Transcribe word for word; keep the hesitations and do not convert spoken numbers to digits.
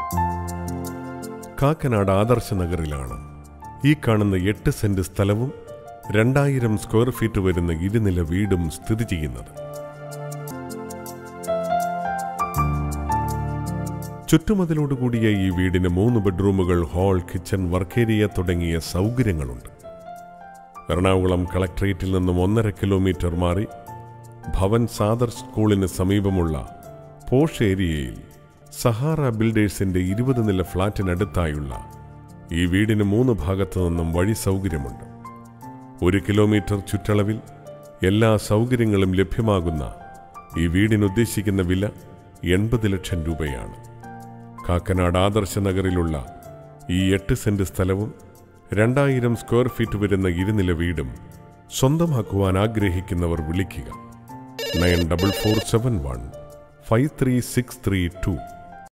കാക്കനാട് ആദർശ നഗറിലാണ് ഈ കാണുന്ന എട്ട് സെന്റ് സ്ഥലവും രണ്ടായിരം സ്ക്വയർ ഫീറ്റ് വരുന്ന ഇരുനില വീടും സ്ഥിതി ചെയ്യുന്നത്. ചുറ്റുമതിലോടുകൂടിയ ഈ വീടിന് മൂന്ന് ബെഡ്റൂമുകൾ, ഹാൾ, കിച്ചൺ, വർക്കേരിയ തുടങ്ങിയ സൗകര്യങ്ങളുണ്ട്. എറണാകുളം കളക്ട്രേറ്റിൽ നിന്നും ഒന്നര കിലോമീറ്റർ മാറി ഭവൻ സാദർ സ്കൂളിന് സമീപമുള്ള പോഷ് ഏരിയയിൽ സഹാറ ബിൽഡേഴ്സിന്റെ ഇരുപത് നില ഫ്ളാറ്റിനടുത്തായുള്ള ഈ വീടിന് മൂന്ന് ഭാഗത്തു നിന്നും വഴി സൗകര്യമുണ്ട്. ഒരു കിലോമീറ്റർ ചുറ്റളവിൽ എല്ലാ സൗകര്യങ്ങളും ലഭ്യമാകുന്ന ഈ വീടിനുദ്ദേശിക്കുന്ന വില എൺപത് ലക്ഷം രൂപയാണ്. കാക്കനാട് ആദർശ നഗറിലുള്ള ഈ എട്ട് സെന്റ് സ്ഥലവും രണ്ടായിരം സ്ക്വയർ ഫീറ്റ് വരുന്ന ഇരുനില വീടും സ്വന്തമാക്കുവാൻ ആഗ്രഹിക്കുന്നവർ വിളിക്കുക nine double four seven one five three six three to.